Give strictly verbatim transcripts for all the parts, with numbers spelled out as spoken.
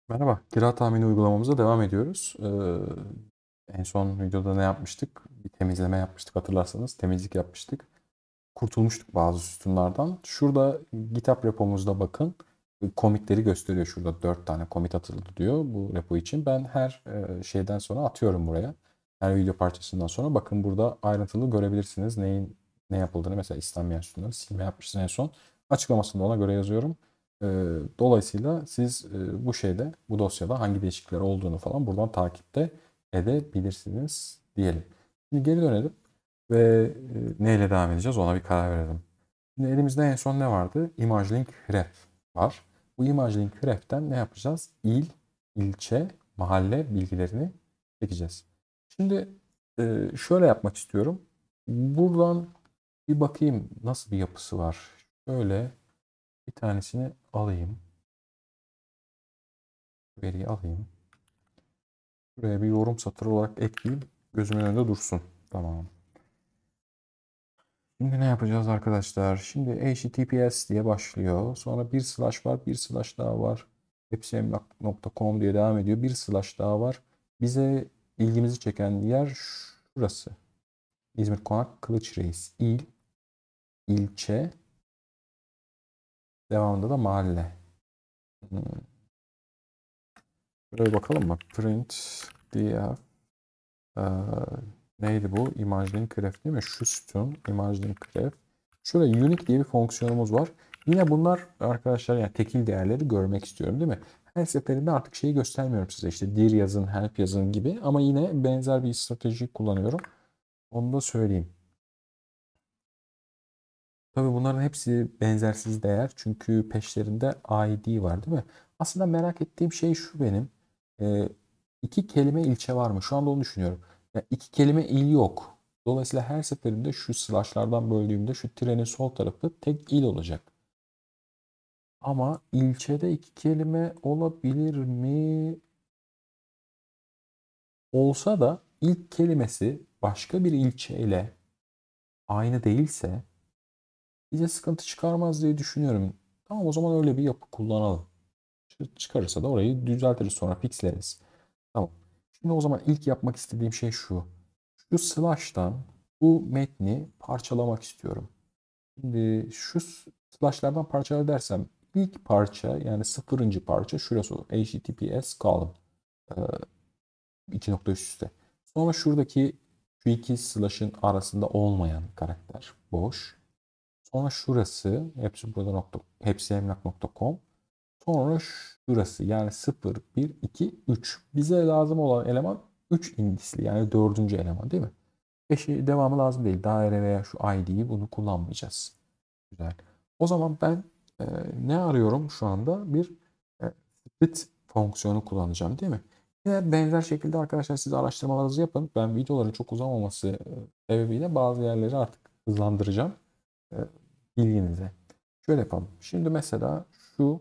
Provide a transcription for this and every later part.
Merhaba, kira tahmini uygulamamıza devam ediyoruz. Ee, en son videoda ne yapmıştık? Bir temizleme yapmıştık hatırlarsanız. Temizlik yapmıştık. Kurtulmuştuk bazı sütunlardan. Şurada GitHub repomuzda bakın. Commitleri gösteriyor şurada. Dört tane commit atıldı diyor bu repo için. Ben her e, şeyden sonra atıyorum buraya. Her video parçasından sonra. Bakın burada ayrıntılı görebilirsiniz. Neyin ne yapıldığını. Mesela istenmeyen sütunları silme yapmışız en son. Açıklamasında ona göre yazıyorum. Ee, Dolayısıyla siz e, bu şeyde, bu dosyada hangi değişiklikler olduğunu falan buradan takipte edebilirsiniz diyelim. Şimdi geri dönelim ve e, neyle devam edeceğiz ona bir karar verelim. Şimdi elimizde en son ne vardı? ImageLink Href var. Bu ImageLink Href'ten ne yapacağız? İl, ilçe, mahalle bilgilerini çekeceğiz. Şimdi e, şöyle yapmak istiyorum. Buradan bir bakayım nasıl bir yapısı var. Şöyle bir tanesini alayım. Veriyi alayım. Buraya bir yorum satırı olarak ekleyeyim. Gözümün önünde dursun. Tamam. Şimdi ne yapacağız arkadaşlar? Şimdi H T T P S diye başlıyor. Sonra bir slash var. Bir slash daha var. hepsi nokta com diye devam ediyor. Bir slash daha var. Bize ilgimizi çeken yer şurası. İzmir Konak Kılıçreis. İl, ilçe, devamında da mahalle. Hmm. Buraya bakalım mı? Print df Ee, neydi bu? ImageLink Ref değil mi? Şu sütun ImageLink Ref. Şurada unique diye bir fonksiyonumuz var. Yine bunlar arkadaşlar yani tekil değerleri görmek istiyorum değil mi? Her seferinde artık şeyi göstermiyorum size. İşte dir yazın, help yazın gibi. Ama yine benzer bir strateji kullanıyorum. Onu da söyleyeyim. Tabii bunların hepsi benzersiz değer. Çünkü peşlerinde I D var değil mi? Aslında merak ettiğim şey şu benim. Ee, iki kelime ilçe var mı? Şu anda onu düşünüyorum. Ya iki kelime il yok. Dolayısıyla her seferinde şu slashlardan böldüğümde şu trenin sol tarafı tek il olacak. Ama ilçede iki kelime olabilir mi? Olsa da ilk kelimesi başka bir ilçeyle aynı değilse bize sıkıntı çıkarmaz diye düşünüyorum. Tamam o zaman öyle bir yapı kullanalım. Çıkarırsa da orayı düzeltiriz sonra fixleriz. Tamam. Şimdi o zaman ilk yapmak istediğim şey şu. Şu slash'tan bu metni parçalamak istiyorum. Şimdi şu slash'lardan parçalar dersem ilk parça yani sıfırıncı parça şurası olur. H T T P S column. Ee, iki nokta üst üste. Sonra şuradaki şu iki slash'ın arasında olmayan karakter boş. Sonra şurası hepsi burada nokta hepsi emlak nokta com. Sonra şurası yani sıfır, bir, iki, üç. Bize lazım olan eleman üç indisli yani dördüncü eleman değil mi? beşi devamı lazım değil. Daire veya şu I D'yi bunu kullanmayacağız. Güzel. O zaman ben e, ne arıyorum şu anda? Bir e, split fonksiyonu kullanacağım değil mi? Yine benzer şekilde arkadaşlar siz araştırmalarınızı yapın. Ben videoların çok uzamaması e, sebebiyle bazı yerleri artık hızlandıracağım. E, bilginize. Şöyle yapalım. Şimdi mesela şu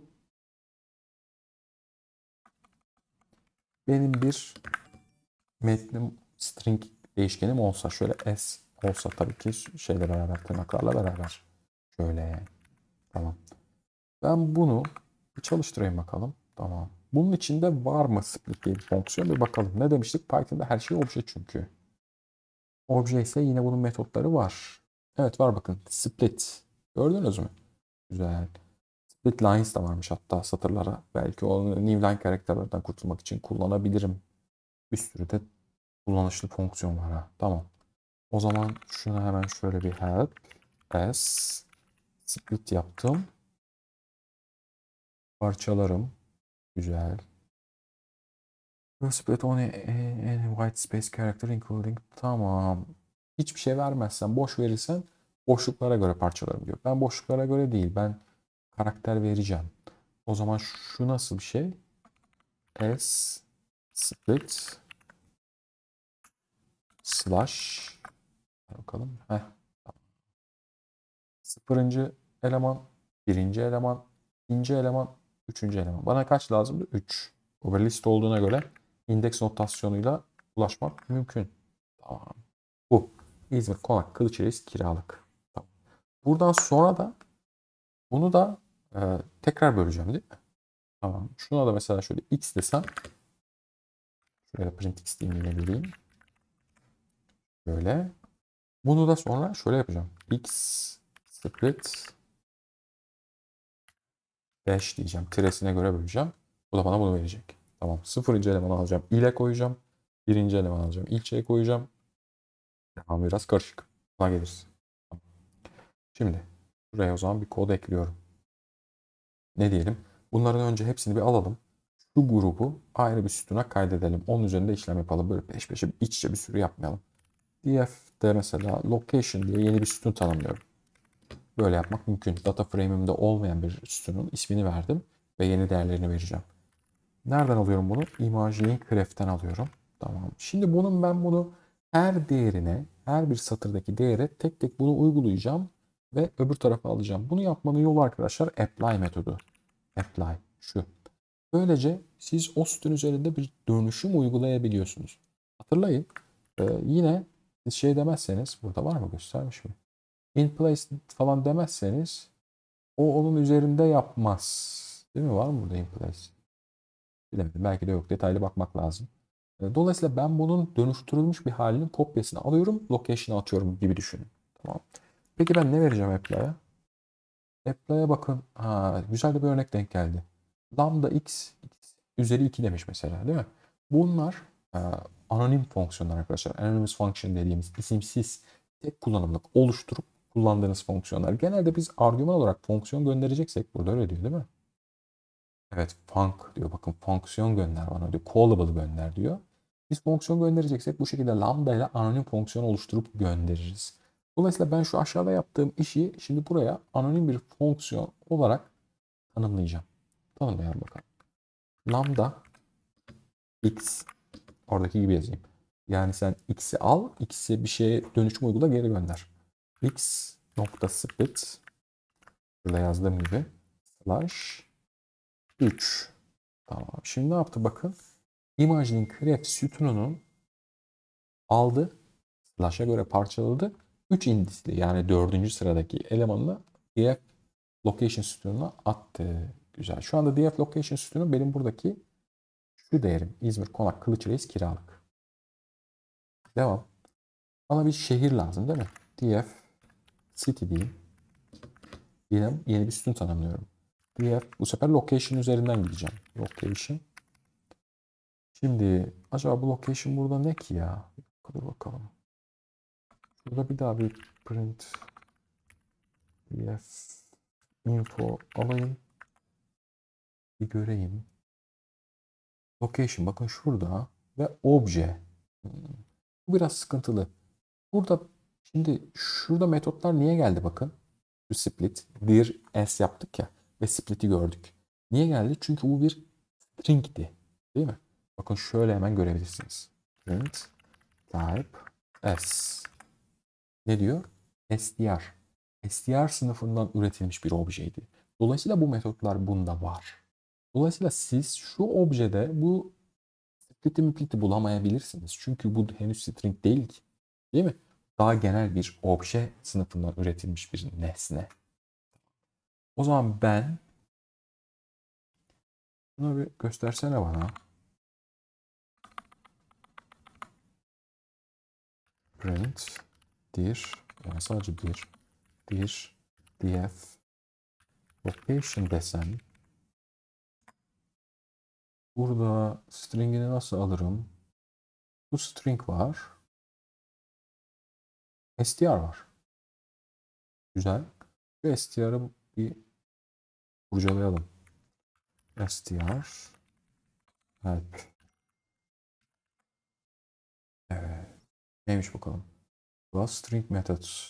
benim bir metnim string değişkenim olsa şöyle s olsa tabii ki şeyle beraber tırnaklarla beraber şöyle tamam. Ben bunu bir çalıştırayım bakalım. Tamam. Bunun içinde var mı split diye bir fonksiyon bir bakalım. Ne demiştik? Python'da her şey obje çünkü. Obje ise yine bunun metotları var. Evet var bakın. Split. Gördünüz mü? Güzel. Split lines da varmış hatta satırlara. Belki o new line karakterlerden kurtulmak için kullanabilirim. Bir sürü de kullanışlı fonksiyon var ha. Tamam. O zaman şunu hemen şöyle bir help s split yaptım. Parçalarım. Güzel. Split only any white space character including. Tamam. Hiçbir şey vermezsen, boş verirsen boşluklara göre parçalarım diyor. Ben boşluklara göre değil. Ben karakter vereceğim. O zaman şu nasıl bir şey? S split slash bakalım. Heh. Sıfırıncı eleman, birinci eleman, ikinci eleman, üçüncü eleman. Bana kaç lazımdı? Üç. Overlist olduğuna göre indeks notasyonuyla ulaşmak mümkün. Tamam. Bu. İzmir, Konak, Kılıçdaroğlu, kiralık. Tamam. Buradan sonra da bunu da e, tekrar böleceğim değil mi? Tamam. Şuna da mesela şöyle x desem. Şöyle print x diyeyim, yine vereyim. Böyle. Bunu da sonra şöyle yapacağım. X split dash diyeceğim. Tiresine göre böleceğim. Bu da bana bunu verecek. Tamam. Sıfırıncı eleman alacağım. İle koyacağım. Birinci eleman alacağım. İlçeye koyacağım. Tamam, biraz karışık. Buna geliriz. Tamam. Şimdi buraya o zaman bir kod ekliyorum. Ne diyelim? Bunların önce hepsini bir alalım. Şu grubu ayrı bir sütuna kaydedelim. Onun üzerinde işlem yapalım. Böyle peş peşe iç içe bir sürü yapmayalım. D F'de mesela location diye yeni bir sütun tanımlıyorum. Böyle yapmak mümkün. Data frame'imde olmayan bir sütunun ismini verdim ve yeni değerlerini vereceğim. Nereden alıyorum bunu? Imagining Graph'ten alıyorum. Tamam. Şimdi bunun ben bunu her değerine, her bir satırdaki değere tek tek bunu uygulayacağım ve öbür tarafa alacağım. Bunu yapmanın yolu arkadaşlar apply metodu. Apply şu. Böylece siz o sütun üzerinde bir dönüşüm uygulayabiliyorsunuz. Hatırlayın. Ee, yine siz şey demezseniz, burada var mı, göstermiş mi? In place falan demezseniz o onun üzerinde yapmaz. Değil mi? Var mı burada in place? Bilemedim. Belki de yok. Detaylı bakmak lazım. E, Dolayısıyla ben bunun dönüştürülmüş bir halinin kopyasını alıyorum. Location'a atıyorum gibi düşünün. Tamam. Peki ben ne vereceğim apply'a? Apply'a bakın. Ha, güzel de bir örnek denk geldi. Lambda x, x üzeri iki demiş mesela, değil mi? Bunlar e, anonim fonksiyonlar arkadaşlar. Anonymous function dediğimiz isimsiz tek kullanımlık oluşturup kullandığınız fonksiyonlar. Genelde biz argüman olarak fonksiyon göndereceksek, burada öyle diyor değil mi? Evet, func diyor. Bakın, fonksiyon gönder bana diyor. Callable gönder diyor. Biz fonksiyon göndereceksek bu şekilde lambda ile anonim fonksiyon oluşturup göndeririz. Dolayısıyla ben şu aşağıda yaptığım işi şimdi buraya anonim bir fonksiyon olarak tanımlayacağım. Tanımlayalım bakalım. Lambda x, oradaki gibi yazayım. Yani sen x'i al, x'i bir şeye dönüşüm uygula, geri gönder. X nokta split, burada yazdığım gibi, slash üç. Tamam. Şimdi ne yaptı bakın. Imagining Graph sütununun aldı, slash'a göre parçaladı. üç indisli, yani dördüncü sıradaki elemanını D F location sütununa attı. Güzel. Şu anda D F location sütunu benim buradaki şu değerim. İzmir, Konak, Kılıçreis, Kiralık. Devam. Bana bir şehir lazım değil mi? D F city diyeyim. Yine yeni bir sütun tanımlıyorum. D F, bu sefer location üzerinden gideceğim. Location. Şimdi acaba bu location burada ne ki ya? Dur bakalım. Burada bir daha bir print df info alayım. Bir göreyim. Location bakın şurada ve obje. Hmm. Bu biraz sıkıntılı. Burada şimdi şurada metotlar niye geldi bakın. Şu split. Bir s yaptık ya ve split'i gördük. Niye geldi? Çünkü bu bir string'ti. Değil mi? Bakın şöyle hemen görebilirsiniz. Print type s. Ne diyor? str. str sınıfından üretilmiş bir objeydi. Dolayısıyla bu metotlar bunda var. Dolayısıyla siz şu objede bu split'i müplit'i bulamayabilirsiniz. Çünkü bu henüz string değil ki. Değil mi? Daha genel bir obje sınıfından üretilmiş bir nesne. O zaman ben bunu bir göstersene bana. Print dir, yani sadece dir, dir df location desem, burada string'ini nasıl alırım? Bu string var. str var. Güzel. Şu str'ı bir kurcalayalım. Str help. Evet. Neymiş bakalım? Plus string methods.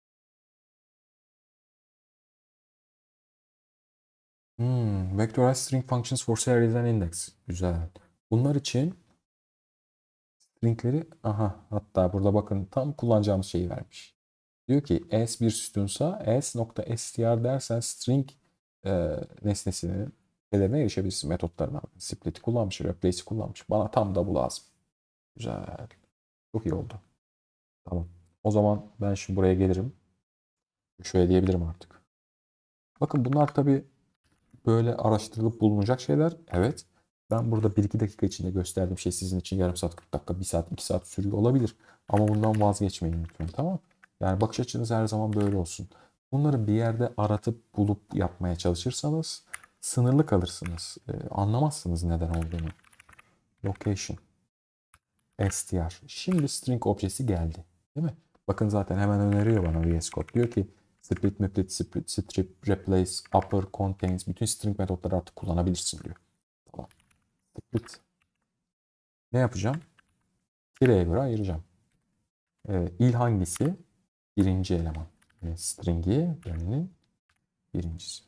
Hmm, vectorized string functions for series and index. Güzel. Bunlar için stringleri, aha, hatta burada bakın tam kullanacağımız şeyi vermiş. Diyor ki s bir sütunsa s.str dersen string e, nesnesinin şeylerine erişebilirsin, metotlarına. Split'i kullanmış, replace'i kullanmış. Bana tam da bu lazım. Güzel. Çok iyi oldu. Tamam. O zaman ben şimdi buraya gelirim. Şöyle diyebilirim artık. Bakın bunlar tabii böyle araştırılıp bulunacak şeyler. Evet. Ben burada bir iki dakika içinde gösterdiğim şey sizin için yarım saat, kırk dakika, bir saat, iki saat sürüyor olabilir. Ama bundan vazgeçmeyin lütfen, tamam mı? Yani bakış açınız her zaman böyle olsun. Bunları bir yerde aratıp bulup yapmaya çalışırsanız sınırlı kalırsınız. Ee, anlamazsınız neden olduğunu. Location. str. Şimdi string objesi geldi. Değil mi? Bakın zaten hemen öneriyor bana V S Code. Diyor ki split, maplet, split, strip, replace, upper, contains bütün string metotları artık kullanabilirsin diyor. Tamam. Split. Ne yapacağım? Tireye göre ayıracağım. Ee, il hangisi? Birinci eleman. Yani string'i yani birincisi.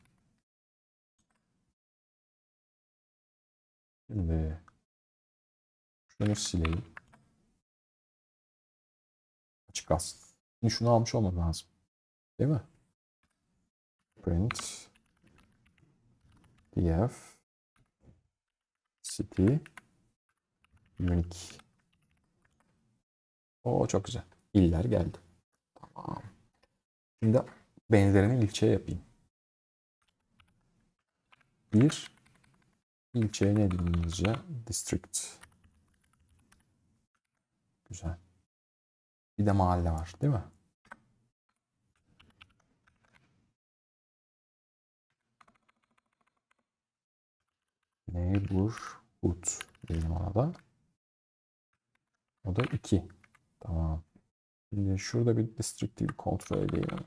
Şimdi şunu sileyim. Açık kalsın. Şimdi şunu almış olmam lazım. Değil mi? Print df city unique. O çok güzel. İller geldi. Tamam. Şimdi benzerini ilçeye yapayım. Bir ilçeye ne diyeyim İngilizce? District. Güzel. Bir de mahalle var, değil mi? Neighborhood diyelim ona da. O da iki. Tamam. Şimdi şurada bir district'i kontrol edeyim.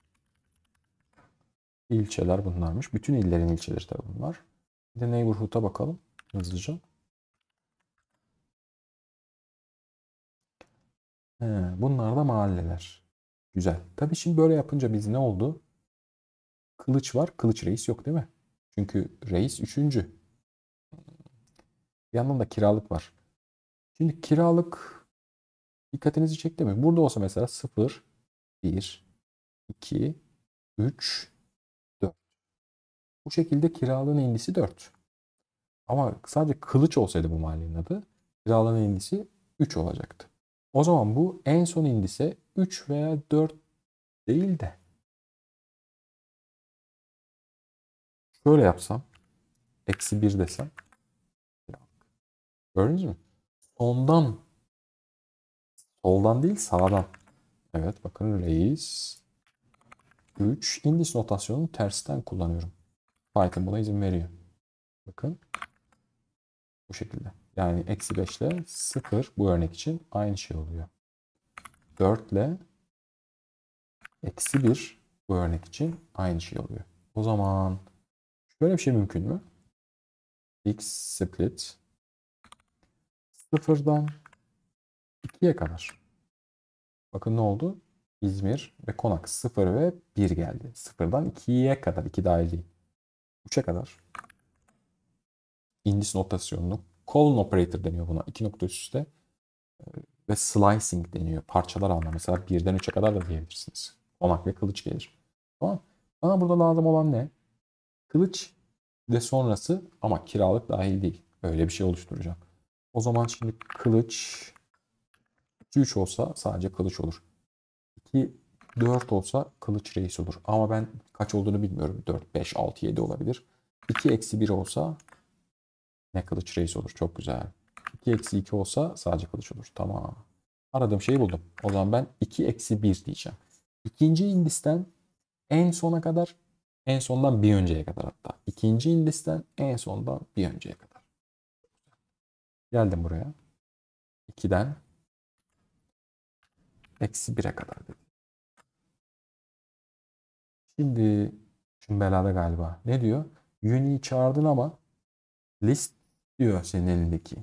İlçeler bunlarmış. Bütün illerin ilçeleri tabii bunlar. Bir de neighborhood'a bakalım hızlıca. He, bunlar da mahalleler. Güzel. Tabii şimdi böyle yapınca biz ne oldu? Kılıç var. Kılıç reis yok değil mi? Çünkü reis üçüncü. Bir yandan da kiralık var. Şimdi kiralık dikkatinizi çekti mi? Burada olsa mesela sıfır, bir, iki, üç, dört. Bu şekilde kiralığın indisi dört. Ama sadece kılıç olsaydı bu mahallenin adı kiralığın indisi üç olacaktı. O zaman bu en son indise üç veya dört değil de şöyle yapsam eksi bir desem gördünüz mü? Sondan soldan değil sağdan. Evet bakın reis üç indis notasyonunu tersten kullanıyorum. Python buna izin veriyor. Bakın bu şekilde. Yani eksi beş ile sıfır bu örnek için aynı şey oluyor. dört ile eksi bir bu örnek için aynı şey oluyor. O zaman şöyle bir şey mümkün mü? X split sıfırdan ikiye kadar. Bakın ne oldu? İzmir ve Konak sıfır ve bir geldi. sıfırdan ikiye kadar. iki dahil değil. üçe kadar. Indis notasyonunu. Colon operator deniyor buna. iki nokta üst üste. Ve slicing deniyor. Parçalar alma. Mesela birden üçe kadar da diyebilirsiniz. Konak ve kılıç gelir. Tamam. Bana burada lazım olan ne? Kılıç ve sonrası ama kiralık dahil değil. Öyle bir şey oluşturacağım. O zaman şimdi kılıç iki üç olsa sadece kılıç olur. iki dört olsa kılıç reis olur. Ama ben kaç olduğunu bilmiyorum. dört, beş, altı, yedi olabilir. iki eksi bir olsa ne kılıç reis olur. Çok güzel. iki eksi iki olsa sadece kılıç olur. Tamam. Aradığım şeyi buldum. O zaman ben iki eksi bir diyeceğim. İkinci indisten en sona kadar, en sondan bir önceye kadar hatta. İkinci indisten en sondan bir önceye kadar. Geldim buraya. ikiden eksi bire kadar dedim. Şimdi şimdi belada galiba. Ne diyor? Uni'yi çağırdın ama list diyor senin elindeki.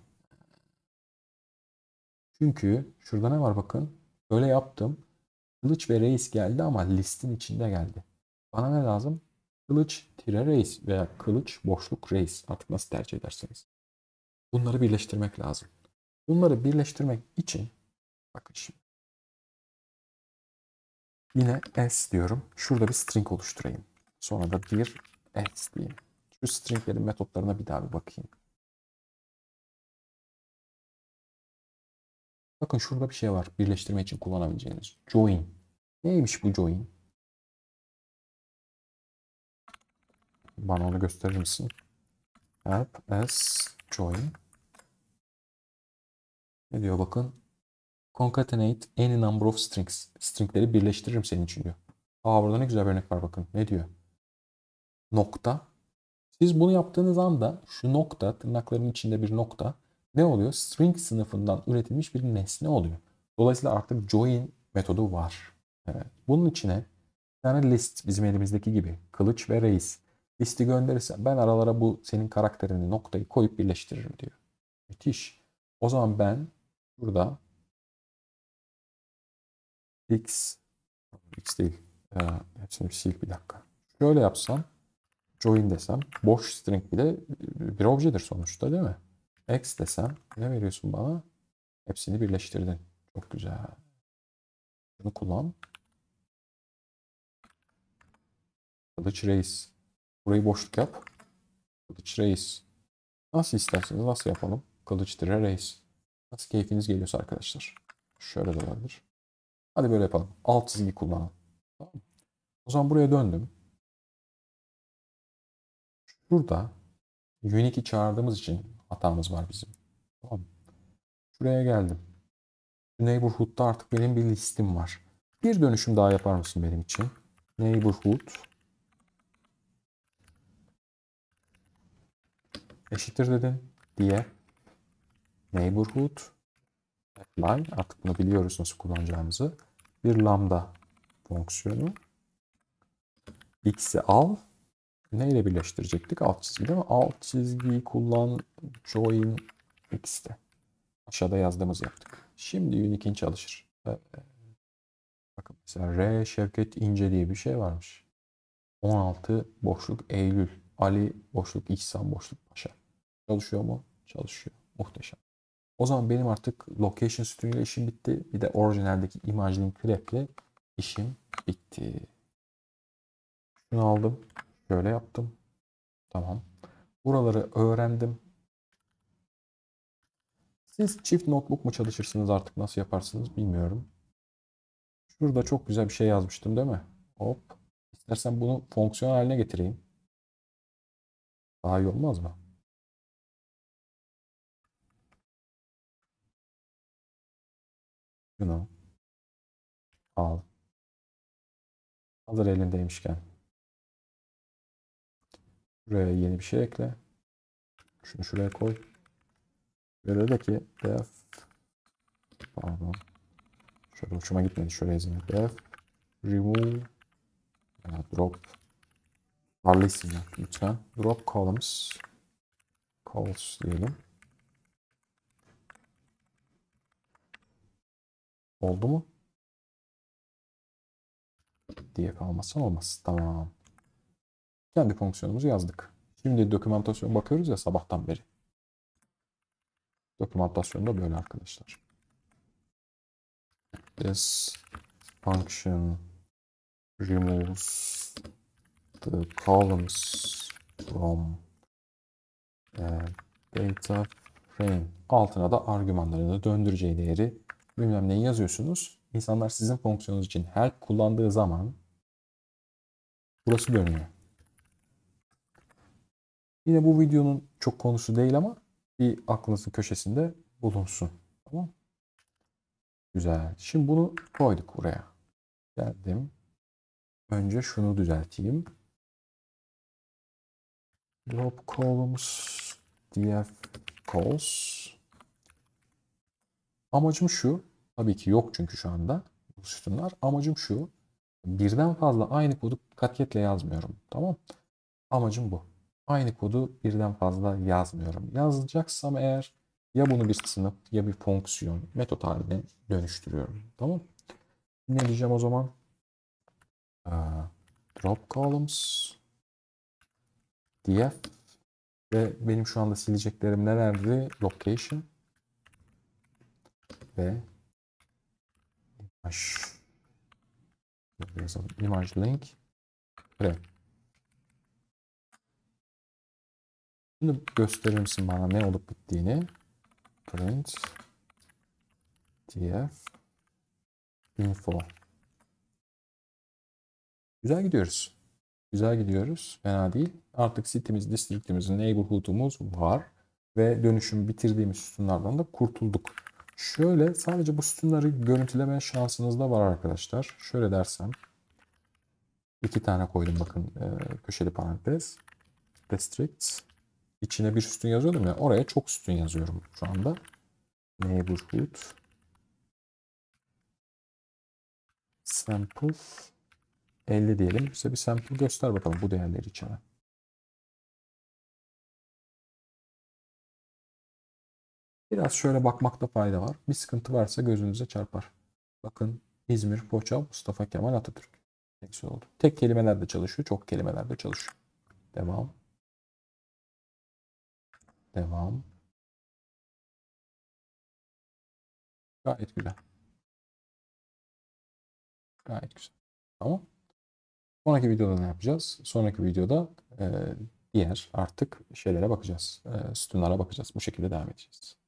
Çünkü şurada ne var bakın. Böyle yaptım. Kılıç ve reis geldi ama listin içinde geldi. Bana ne lazım? Kılıç tire reis veya kılıç boşluk reis. Artık nasıl tercih ederseniz. Bunları birleştirmek lazım. Bunları birleştirmek için bakın şimdi. Yine s diyorum. Şurada bir string oluşturayım. Sonra da bir s diyeyim. Şu stringlerin metotlarına bir daha bir bakayım. Bakın şurada bir şey var. Birleştirme için kullanabileceğiniz. Join. Neymiş bu join? Bana onu gösterir misin? Help as join. Ne diyor bakın? Concatenate any number of strings. Stringleri birleştiririm senin için diyor. Aa, burada ne güzel bir örnek var bakın. Ne diyor? Nokta. Siz bunu yaptığınız anda şu nokta, tırnakların içinde bir nokta ne oluyor? String sınıfından üretilmiş bir nesne oluyor. Dolayısıyla artık join metodu var. Evet. Bunun içine bir tane list, bizim elimizdeki gibi kılıç ve reis. Listi gönderirsen ben aralara bu senin karakterini, noktayı koyup birleştiririm diyor. Müthiş. O zaman ben burada x x değil. Ee, hepsini bir sil bir dakika. Şöyle yapsam, join desem, boş string bile bir objedir sonuçta değil mi? X desem ne veriyorsun bana? Hepsini birleştirdin. Çok güzel. Bunu kullan. Kılıç reis. Burayı boşluk yap. Kılıç reis. Nasıl isterseniz nasıl yapalım. Kılıç dire reis. Nasıl keyfiniz geliyorsa arkadaşlar. Şöyle de olabilir. Hadi böyle yapalım. Alt çizgi kullanalım. Tamam mı? O zaman buraya döndüm. Burada Unique'i çağırdığımız için hatamız var bizim. Tamam mı? Şuraya geldim. Neighborhood'da artık benim bir listim var. Bir dönüşüm daha yapar mısın benim için? Neighborhood eşittir dedin diye neighborhood apply, artık bunu biliyoruz nasıl kullanacağımızı. Bir lambda fonksiyonu x'i al. Neyle birleştirecektik? Alt çizgi değil mi? Alt çizgiyi kullan join x'te. Aşağıda yazdığımız yaptık. Şimdi Unique'in çalışır. Bakın mesela R Şevket İnce diye bir şey varmış. on altı boşluk Eylül. Ali boşluk İhsan boşluk Paşa. Çalışıyor mu? Çalışıyor. Muhteşem. O zaman benim artık location string ile işim bitti. Bir de orijinaldeki imageling grep ile işim bitti. Şunu aldım. Şöyle yaptım. Tamam. Buraları öğrendim. Siz çift notebook mu çalışırsınız artık, nasıl yaparsınız bilmiyorum. Şurada çok güzel bir şey yazmıştım değil mi? Hop. İstersen bunu fonksiyon haline getireyim. Daha iyi olmaz mı? Şunu al. Hazır elindeymişken. Buraya yeni bir şey ekle. Şunu şuraya koy. Böyle de ki def, pardon. Şöyle hoşuma gitmedi. Şöyle yazayım. Def remove ya, drop varlı isimler lütfen. Drop columns calls diyelim. Oldu mu? Diye kalmazsa olmaz. Tamam. Kendi fonksiyonumuzu yazdık. Şimdi dokümantasyon bakıyoruz ya sabahtan beri. Dokümantasyon da böyle arkadaşlar. This function removes the columns from uh, data frame. Altına da argümanlarını, döndüreceği değeri bilmem neyi yazıyorsunuz. İnsanlar sizin fonksiyonunuz için help kullandığı zaman burası dönüyor. Yine bu videonun çok konusu değil ama bir aklınızın köşesinde bulunsun. Tamam. Güzel. Şimdi bunu koyduk buraya. Geldim. Önce şunu düzelteyim. Drop columns df calls. Amacım şu. Tabii ki yok çünkü şu anda bu sütunlar. Amacım şu. Birden fazla aynı kodu katyetle yazmıyorum. Tamam. Amacım bu. Aynı kodu birden fazla yazmıyorum. Yazacaksam eğer ya bunu bir sınıf ya bir fonksiyon metot haline dönüştürüyorum. Tamam. Ne diyeceğim o zaman? Ee, drop columns df ve benim şu anda sileceklerim nelerdi? Location ve image. Yazalım. Image link ve şimdi gösterir misin bana ne olup bittiğini? Print df info. Güzel gidiyoruz. Güzel gidiyoruz. Fena değil. Artık city'miz, district'imiz, neighborhood'umuz var. Ve dönüşüm bitirdiğimiz sütunlardan da kurtulduk. Şöyle sadece bu sütunları görüntüleme şansınız da var arkadaşlar. Şöyle dersem. iki tane koydum bakın e, köşeli parantez. Districts. İçine bir sütun yazıyordum ya. Oraya çok sütun yazıyorum şu anda. Neighborhood. Sample. elli diyelim. Bize bir sample göster bakalım bu değerleri içine. Biraz şöyle bakmakta fayda var. Bir sıkıntı varsa gözünüze çarpar. Bakın İzmir, Foça, Mustafa Kemal Atatürk. Eksi oldu. Tek kelimelerde çalışıyor, çok kelimelerde çalışıyor. Devam. Devam. Gayet güzel. Gayet güzel. Tamam. Sonraki videoda ne yapacağız? Sonraki videoda e, diğer artık şeylere bakacağız. E, sütunlara bakacağız. Bu şekilde devam edeceğiz.